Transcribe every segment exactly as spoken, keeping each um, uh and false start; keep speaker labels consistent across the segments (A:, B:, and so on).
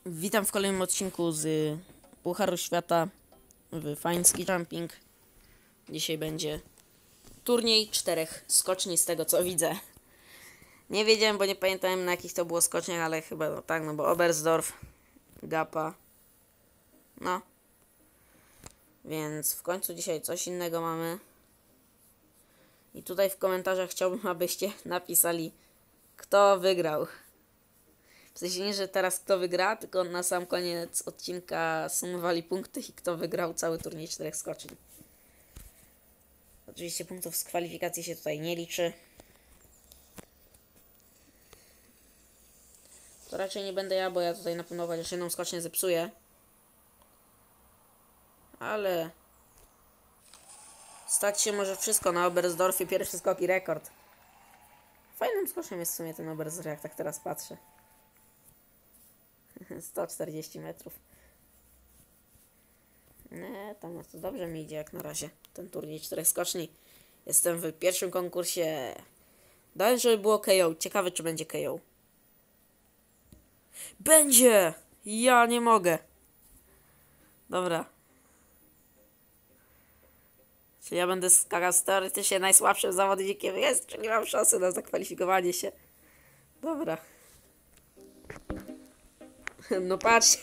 A: Witam w kolejnym odcinku z Pucharu Świata w Fine Ski Jumping. Dzisiaj będzie turniej czterech skoczni z tego co widzę. Nie wiedziałem, bo nie pamiętałem na jakich to było skoczniach, ale chyba no tak, no bo Oberstdorf, Gapa. No. Więc w końcu dzisiaj coś innego mamy. I tutaj w komentarzach chciałbym, abyście napisali, kto wygrał. W sensie nie, że teraz kto wygra, tylko na sam koniec odcinka sumowali punkty i kto wygrał cały turniej czterech skoczni. Oczywiście punktów z kwalifikacji się tutaj nie liczy. To raczej nie będę ja, bo ja tutaj na pewno chociaż jedną skocznię zepsuję. Ale stać się może wszystko na Oberstdorfie, pierwszy skok i rekord. Fajnym skoczkiem jest w sumie ten Oberstdorf, jak tak teraz patrzę. sto czterdzieści metrów. Nie, tam no to dobrze mi idzie jak na razie. Ten turniej czterech skoczni. Jestem w pierwszym konkursie. Dałem, żeby było K O. Ciekawe, czy będzie K O. Będzie! Ja nie mogę. Dobra. Czyli ja będę skakał z teoretycznie najsłabszym zawodnikiem. Jest, czyli mam szansę na zakwalifikowanie się. Dobra. No patrz.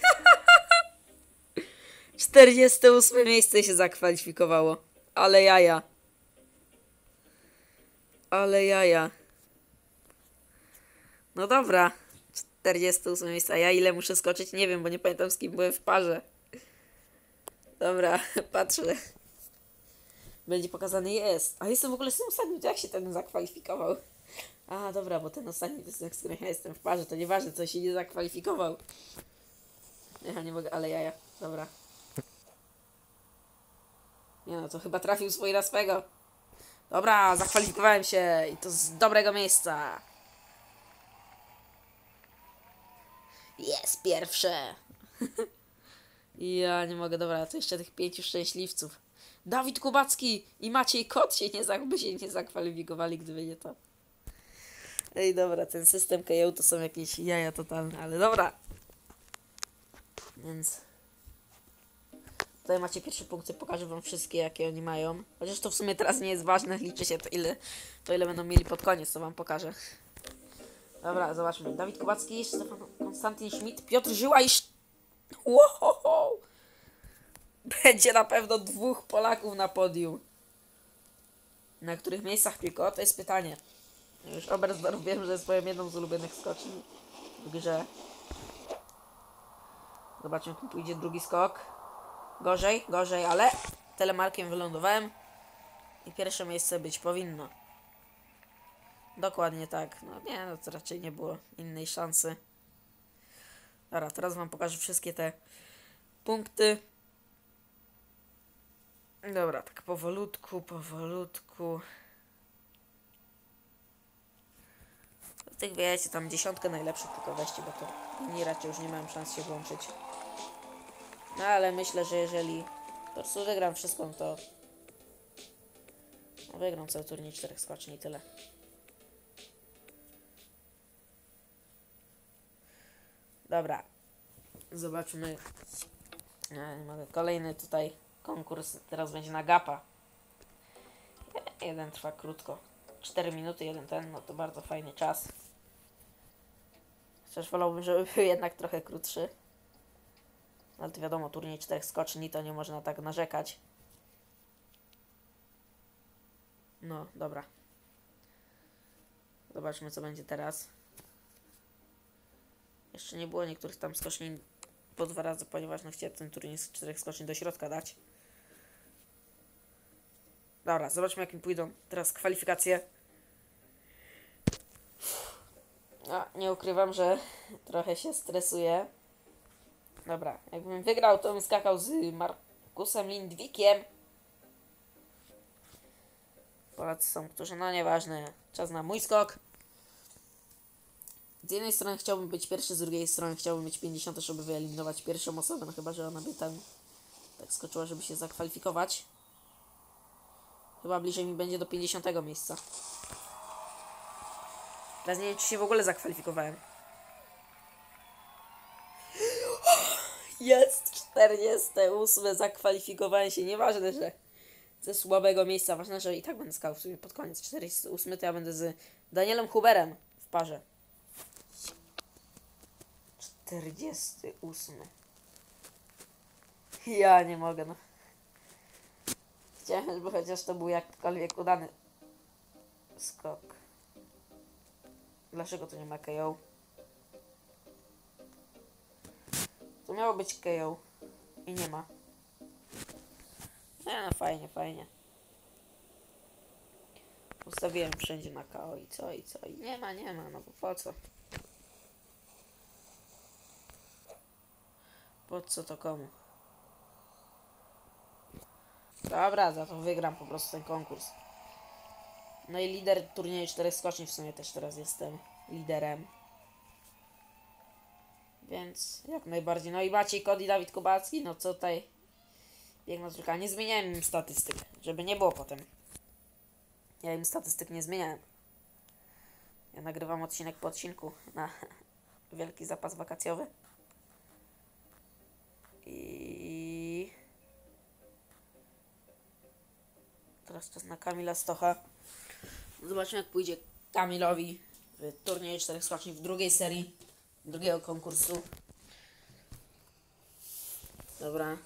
A: czterdzieste ósme miejsce się zakwalifikowało. Ale jaja. Ale jaja. No dobra. czterdzieste ósme miejsce. A ja ile muszę skoczyć? Nie wiem, bo nie pamiętam z kim byłem w parze. Dobra, patrzę. Będzie pokazany jest. A jestem w ogóle z tym ostatnim. To jak się ten zakwalifikował? A, dobra, bo ten ostatni to jest ten, z którym ja jestem w parze. To nieważne, co się nie zakwalifikował. Ja nie mogę, ale jaja. Dobra. Nie no, to chyba trafił swój na swego. Dobra, zakwalifikowałem się i to z dobrego miejsca. Jest pierwsze. Ja nie mogę, dobra, to jeszcze tych pięciu szczęśliwców. Dawid Kubacki i Maciej Kot się nie, by się nie zakwalifikowali, gdyby nie to. Ej, dobra, ten system K O to są jakieś jaja totalne, ale dobra. Więc tutaj macie pierwsze punkty, pokażę wam wszystkie, jakie oni mają. Chociaż to w sumie teraz nie jest ważne, liczy się to ile, to ile będą mieli pod koniec, to wam pokażę. Dobra, zobaczmy. Dawid Kubacki, Stefan Konstantin Schmidt, Piotr Żyła i... Wow! Będzie na pewno dwóch Polaków na podium. Na których miejscach tylko? To jest pytanie. Już Oberstdorf wiem, że jest moją jedną z ulubionych skoczni w grze. Zobaczmy, jak mi pójdzie drugi skok. Gorzej, gorzej, ale telemarkiem wylądowałem. I pierwsze miejsce być powinno. Dokładnie tak. No nie, no to raczej nie było innej szansy. Dobra, teraz wam pokażę wszystkie te punkty. Dobra, tak powolutku, powolutku. Do tych wiecie, tam dziesiątkę najlepszych tylko weźcie, bo to inni raczej już nie mają szans się włączyć. No ale myślę, że jeżeli po prostu wygram wszystko, to no, wygram cały turniej czterech skoczni i tyle. Dobra. Zobaczmy. Nie, nie mogę. Kolejny tutaj konkurs. Teraz będzie na Gapa. Jeden trwa krótko. cztery minuty, jeden ten. No to bardzo fajny czas. Chociaż wolałbym, żeby był jednak trochę krótszy. Ale to wiadomo, turniej czterech skoczni to nie można tak narzekać. No, dobra. Zobaczmy, co będzie teraz. Jeszcze nie było niektórych tam skoczni po dwa razy, ponieważ no chciałem ten turniej z czterech skoczni do środka dać. Dobra, zobaczmy, jak mi pójdą teraz kwalifikacje. A, nie ukrywam, że trochę się stresuję. Dobra, jakbym wygrał, to bym skakał z Markusem Lindwikiem. Polacy są, którzy, no nieważne, czas na mój skok. Z jednej strony chciałbym być pierwszy, z drugiej strony chciałbym mieć pięćdziesiąt, żeby wyeliminować pierwszą osobę, no chyba, że ona by tam tak skoczyła, żeby się zakwalifikować. Chyba bliżej mi będzie do pięćdziesiątego miejsca. Teraz nie wiem, czy się w ogóle zakwalifikowałem. Jest czterdzieste ósme zakwalifikowałem się. Nieważne, że ze słabego miejsca. Ważne, że i tak będę skakał w sumie pod koniec. czterdziesty ósmy to ja będę z Danielem Huberem w parze. czterdziesty ósmy. Ja nie mogę, no. Chciałem, żeby chociaż to był jakkolwiek udany skok. Dlaczego tu nie ma K O? Tu miało być K O i nie ma. Nie no, fajnie, fajnie. Ustawiłem wszędzie na K O i co, i co, i nie ma, nie ma, no bo po co? Po co to komu? Dobra, za to wygram po prostu ten konkurs. No i lider turnieju czterech skoczni w sumie też teraz jestem liderem. Więc jak najbardziej. No i Maciej Kot i Dawid Kubacki, no co tutaj biegną tylko. Nie zmieniałem im statystyk, żeby nie było potem. Ja im statystyk nie zmieniałem. Ja nagrywam odcinek po odcinku na wielki zapas wakacjowy. I teraz czas na Kamila Stocha. Zobaczymy, jak pójdzie Kamilowi w turnieju czterech skoczni w drugiej serii drugiego konkursu. Dobra.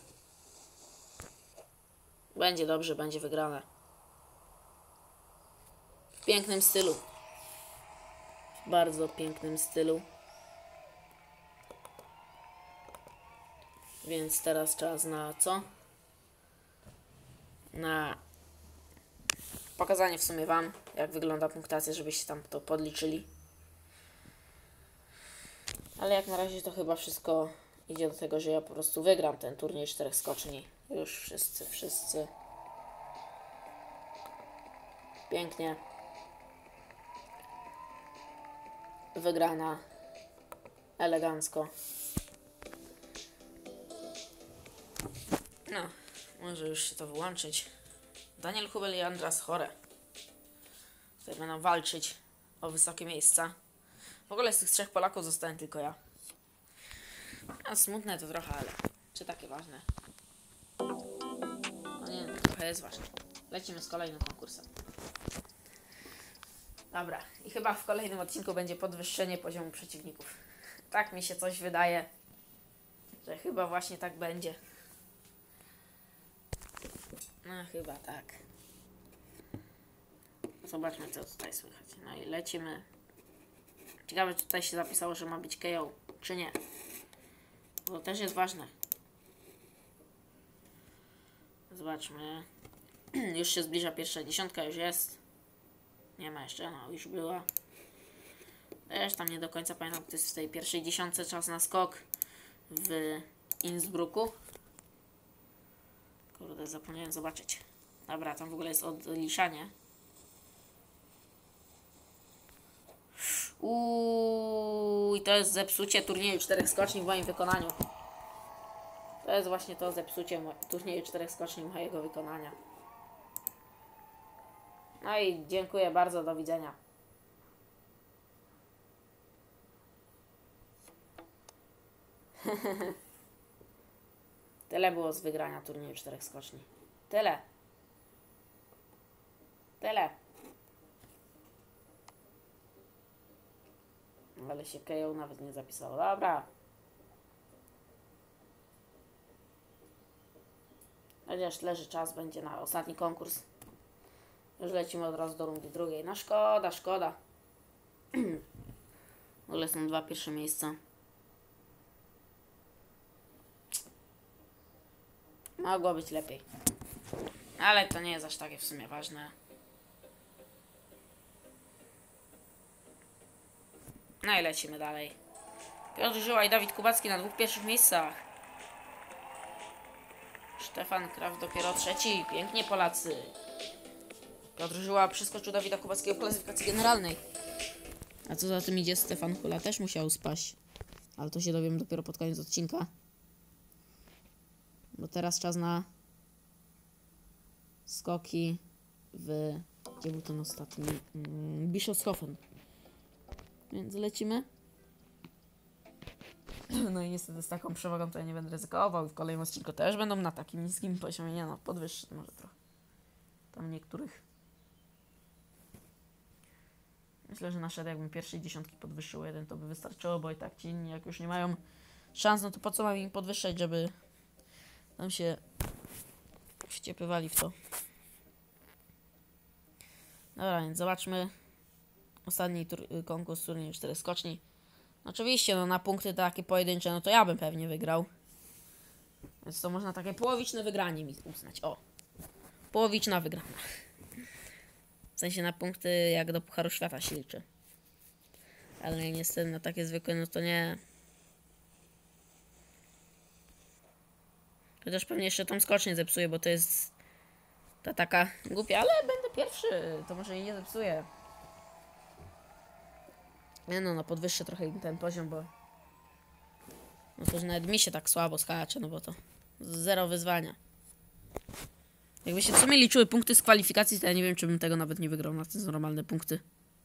A: Będzie dobrze, będzie wygrane. W pięknym stylu. W bardzo pięknym stylu. Więc teraz czas na co? Na pokazanie w sumie wam, jak wygląda punktacja, żebyście tam to podliczyli. Ale jak na razie to chyba wszystko idzie do tego, że ja po prostu wygram ten turniej czterech skoczni. Już wszyscy, wszyscy. Pięknie. Wygrana. Elegancko. No, może już się to wyłączyć. Daniel Hubel i Andras Chore. Tutaj będą walczyć o wysokie miejsca. W ogóle z tych trzech Polaków zostałem tylko ja. A smutne to trochę, ale czy takie ważne? No nie, no, trochę jest ważne. Lecimy z kolejnym konkursem. Dobra, i chyba w kolejnym odcinku będzie podwyższenie poziomu przeciwników. Tak mi się coś wydaje, że chyba właśnie tak będzie. No chyba tak. Zobaczmy, co tutaj słychać. No i lecimy. Ciekawe, czy tutaj się zapisało, że ma być K O, czy nie. To też jest ważne. Zobaczmy. Już się zbliża pierwsza dziesiątka, już jest. Nie ma jeszcze, no już była. Też tam nie do końca pamiętam, kto jest w tej pierwszej dziesiątce. Czas na skok w Innsbrucku. Kurde, zapomniałem zobaczyć. Dobra, tam w ogóle jest odliczanie. Uuu, i to jest zepsucie turnieju czterech skoczni w moim wykonaniu. To jest właśnie to zepsucie turnieju czterech skoczni mojego wykonania. No i dziękuję bardzo, do widzenia. Tyle było z wygrania turnieju czterech skoczni. Tyle. Tyle. Ale się K O nawet nie zapisało. Dobra. Chociaż leży czas, będzie na ostatni konkurs. Już lecimy od razu do rundy drugiej. No szkoda, szkoda. W ogóle są dwa pierwsze miejsca. Mogło być lepiej. Ale to nie jest aż takie w sumie ważne. No i lecimy dalej. Piotr Żyła i Dawid Kubacki na dwóch pierwszych miejscach. Stefan Kraft dopiero trzeci. Pięknie, Polacy. Piotr Żyła przeskoczył Dawida Kubackiego w klasyfikacji generalnej. A co za tym idzie, Stefan Hula też musiał spaść. Ale to się dowiem dopiero pod koniec odcinka. Bo teraz czas na skoki w... Gdzie był ten ostatni? Mm, Bischofshofen. Więc lecimy. No i niestety z taką przewagą to ja nie będę ryzykował i w kolejnym odcinku też będą na takim niskim poziomie, nie no, podwyższy może trochę. Tam niektórych. Myślę, że nasze jakbym pierwszej dziesiątki podwyższył jeden, to by wystarczyło, bo i tak ci inni jak już nie mają szans, no to po co mam im podwyższać, żeby tam się wciepywali w to. Dobra, więc zobaczmy ostatni tur- konkurs turnieju cztery skoczni. Oczywiście, no na punkty takie pojedyncze, no to ja bym pewnie wygrał. Więc to można takie połowiczne wygranie mi uznać. O, połowiczna wygrana. W sensie na punkty jak do Pucharu Świata się liczy. Ale niestety na takie zwykłe, no to nie. Chociaż pewnie jeszcze tą skocznię zepsuję, bo to jest ta taka głupia, ale będę pierwszy, to może jej nie zepsuję. Nie no, no podwyższę trochę im ten poziom, bo no to, że nawet mi się tak słabo skacze, no bo to zero wyzwania. Jakby się w sumie liczyły punkty z kwalifikacji, to ja nie wiem, czy bym tego nawet nie wygrał na te normalne punkty.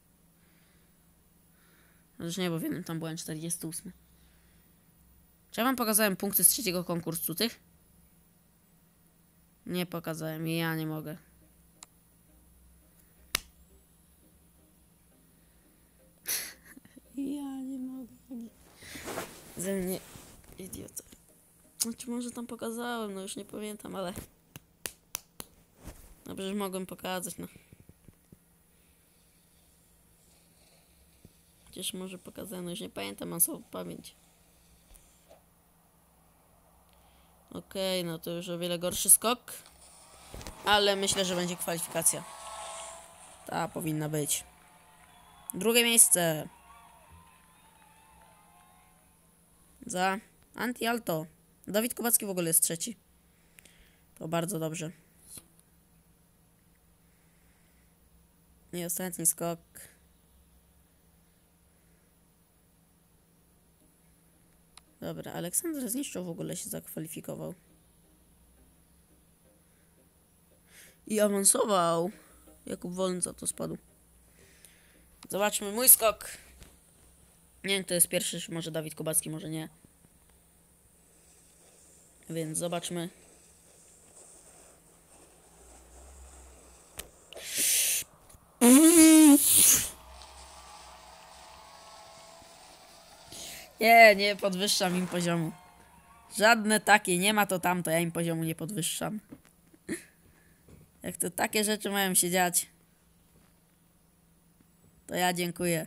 A: Chociaż nie, bo w jednym tam byłem czterdziesty ósmy. Czy ja wam pokazałem punkty z trzeciego konkursu tych? Nie pokazałem i ja nie mogę. Ja nie mogę. Ze mnie idiota. Znaczy może tam pokazałem, no już nie pamiętam, ale... No przecież mogłem pokazać, no. Przecież może pokazałem, no już nie pamiętam, mam słabą pamięć. Okej, okay, no to już o wiele gorszy skok. Ale myślę, że będzie kwalifikacja. Ta powinna być. Drugie miejsce. Za Anti-Alto. Dawid Kubacki w ogóle jest trzeci. To bardzo dobrze. I ostatni skok. Dobra, Aleksander Zniszczał w ogóle się zakwalifikował. I awansował. Jakub Wolny za to spadł. Zobaczmy mój skok. Nie wiem, kto jest pierwszy, może Dawid Kubacki, może nie. Więc zobaczmy. Nie, nie podwyższam im poziomu. Żadne takie, nie ma to tamto, ja im poziomu nie podwyższam. Jak to takie rzeczy mają się dziać, to ja dziękuję.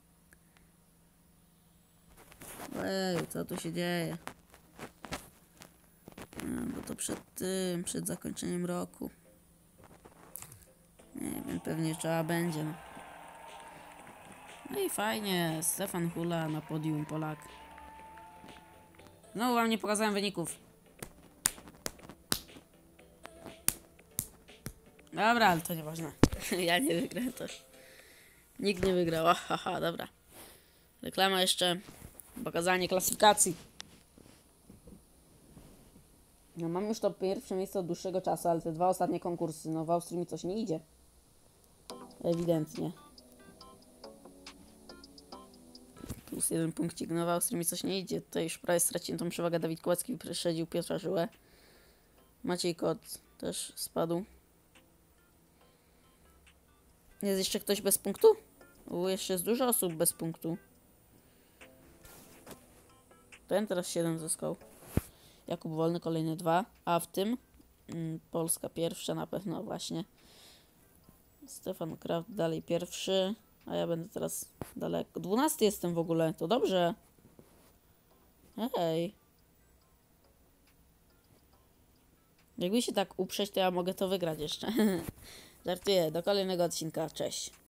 A: Ej, co tu się dzieje? No, bo to przed tym, przed zakończeniem roku. Nie wiem, pewnie trzeba będzie, no. No i fajnie, Stefan Hula na podium, Polak. No, wam nie pokazałem wyników. Dobra, ale to nieważne. Ja nie wygrałem też. Nikt nie wygrał, haha, dobra. Reklama jeszcze. Pokazanie klasyfikacji. No mam już to pierwsze miejsce od dłuższego czasu, ale te dwa ostatnie konkursy, no w Austrii mi coś nie idzie. Ewidentnie. Plus jeden punkcik, no w Austrii mi coś nie idzie. Tutaj już prawie straciłem tą przewagę. Dawid Kłacki wyprzedził Piotra Żyłę. Maciej Kot też spadł. Jest jeszcze ktoś bez punktu? U, jeszcze jest dużo osób bez punktu. Ten teraz siedem zyskał. Jakub Wolny kolejne dwa. A w tym mm, Polska pierwsza na pewno właśnie. Stefan Kraft dalej pierwszy. A ja będę teraz daleko. Dwunasty jestem w ogóle. To dobrze. Hej. Jakby się tak uprzeć, to ja mogę to wygrać jeszcze. Żartuję. Do kolejnego odcinka. Cześć.